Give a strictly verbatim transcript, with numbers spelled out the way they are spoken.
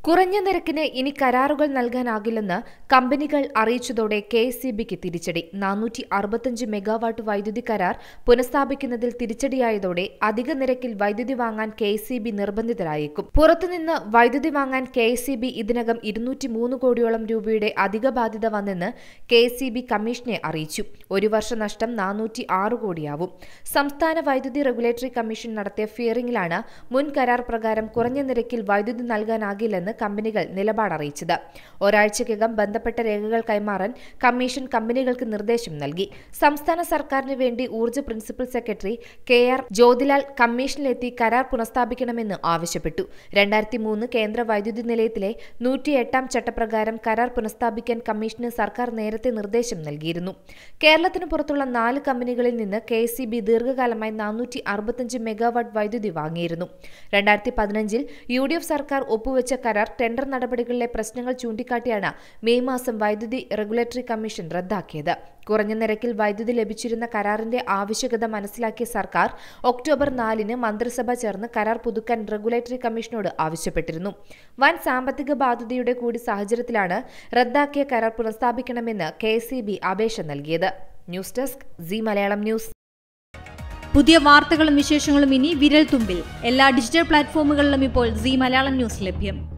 കുറഞ്ഞ നിരക്കിന് ഇനി കരാറുകൾ നൽകാനാകില്ലെന്ന് കമ്പനികൾ അറിയിച്ചതോടെ കെ എസ് ഇ ബിക്ക് തിരിച്ചടി. നാനൂറ്റി അറുപത്തഞ്ച് മെഗാവാട്ട് വൈദ്യുതി കരാർ പുനഃസ്ഥാപിക്കുന്നതിൽ തിരിച്ചടിയായതോടെ അധിക നിരക്കിൽ വൈദ്യുതി വാങ്ങാൻ കെ എസ് ഇ ബി നിർബന്ധിതരായേക്കും. പുറത്തുനിന്ന് വൈദ്യുതി വാങ്ങാൻ കെ എസ് ഇ ബി ഇതിനകം ഇരുന്നൂറ്റി മൂന്ന് കോടിയോളം രൂപയുടെ അധിക ബാധ്യത വന്നെന്ന് കെ എസ് ഇ ബി കമ്മീഷനെ അറിയിച്ചു. ഒരു വർഷ നഷ്ടം നാനൂറ്റി ആറ് കോടിയാവും. സംസ്ഥാന വൈദ്യുതി റെഗുലേറ്ററി കമ്മീഷൻ നടത്തിയ ഫിയറിംഗിലാണ് മുൻ കരാർ പ്രകാരം കുറഞ്ഞ നിരക്കിൽ വൈദ്യുതി നൽകാനാകില്ലെന്ന് കമ്പനികൾ നിലപാട് അറിയിച്ചത്. ഒരാഴ്ചയ്ക്കകം ബന്ധപ്പെട്ട രേഖകൾ കൈമാറാൻ കമ്മീഷൻ കമ്പനികൾക്ക് നിർദ്ദേശം നൽകി. സംസ്ഥാന സർക്കാരിന് വേണ്ടി ഊർജ്ജ principal secretary K R Jyothilal കമ്മീഷനിലെത്തി കരാർ പുനഃസ്ഥാപിക്കണമെന്ന് ആവശ്യപ്പെട്ടു. രണ്ടായിരത്തി മൂന്ന് കേന്ദ്ര വൈദ്യുതി നിലയത്തിലെ നൂറ്റിയെട്ടാം ചട്ടപ്രകാരം കരാർ പുനഃസ്ഥാപിക്കാൻ കമ്മീഷന് സർക്കാർ നേരത്തെ നിർദ്ദേശം നൽകിയിരുന്നു. കേരളത്തിന് പുറത്തുള്ള നാല് കമ്പനികളിൽ നിന്ന് കെ എസ് ഇ ബി ദീർഘകാലമായി നാനൂറ്റി അറുപത്തഞ്ച് മെഗാവാട്ട് വൈദ്യുതി വാങ്ങിയിരുന്നു. രണ്ടായിരത്തി പതിനഞ്ചിൽ യു ഡി എഫ് സർക്കാർ ഒപ്പുവെച്ച കരാർ ടെൻഡർ നടപടികളിലെ പ്രശ്നങ്ങൾ ചൂണ്ടിക്കാട്ടിയാണ് മെയ് മാസം വൈദ്യുതി റെഗുലേറ്ററി കമ്മീഷൻ റദ്ദാക്കിയത്. കുറഞ്ഞ നിരക്കിൽ വൈദ്യുതി ലഭിച്ചിരുന്ന കരാറിന്റെ ആവശ്യകത മനസ്സിലാക്കിയ സർക്കാർ ഒക്ടോബർ നാലിന് മന്ത്രിസഭ ചേർന്ന് കരാർ പുതുക്കാൻ റെഗുലേറ്ററി കമ്മീഷനോട് ആവശ്യപ്പെട്ടിരുന്നു. വൻ സാമ്പത്തിക ബാധ്യതയുടെ കൂടി സാഹചര്യത്തിലാണ് റദ്ദാക്കിയ കരാർ പുനഃസ്ഥാപിക്കണമെന്ന് കെ എസ് ഇ ബി അപേക്ഷ നൽകിയത്. News desk Zee Malayalam news. പുതിയ വാർത്തകളും വിശേഷങ്ങളും ഇനി വിരൽ തുമ്പിൽ. എല്ലാ ഡിജിറ്റൽ പ്ലാറ്റ്ഫോമുകളിലും ഇപ്പോൾ സീ മലയാളം ന്യൂസ് ലഭ്യം.